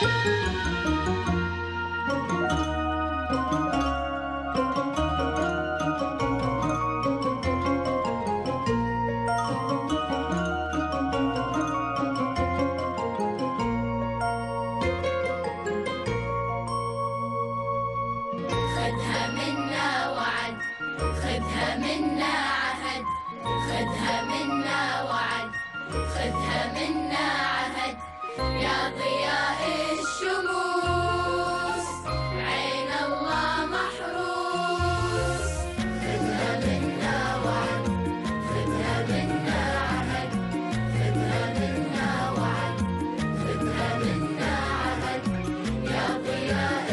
خدها منا وعد، خدها منا عهد، خدها منا وعد، خدها منا عهد، يا ضياء الشموس عين الله محروس. خدها منا وعد، خدها منا عهد، خدها منا وعد، خدها منا عهد، يا ضياء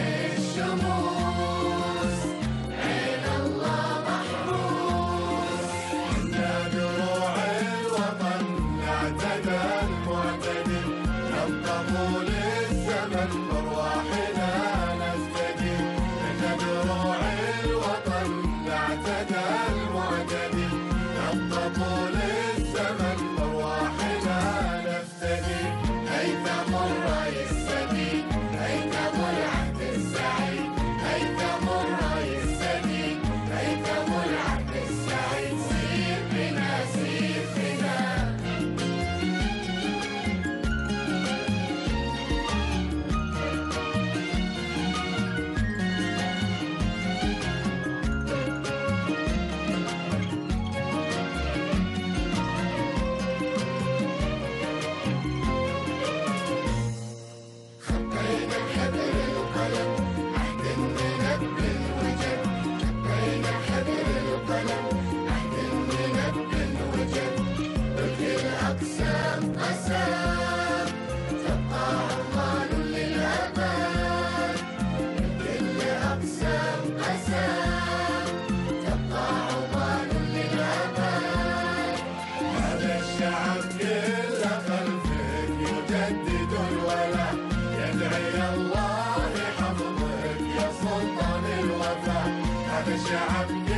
الشموس عين الله محروس. إنا دروع الوطن نعتدى المعتدي، ننطق للزمن بأرواحنا نفتدي. إنا دروع الوطن نعتدى المعتدي، ننطق للزمن بأرواحنا نفتدي. هيثم الراية السديد، هيثم العهد السعيد، هيثم الراية السديد، هيثم العهد السعيد. سير بنا سير بنا. خطينا بحبر القلم عهد منبه وجب، خطينا بحبر القلم عهد منبه وجب. بكل الأقسام قسام تبقى عمان للأبد، بكل الأقسام قسام تبقى عمان للأبد. هذا الشعب كل خلفك يجدد الولاء، يدعي الله يحفظك يا سلطان الوفا. هذا الشعب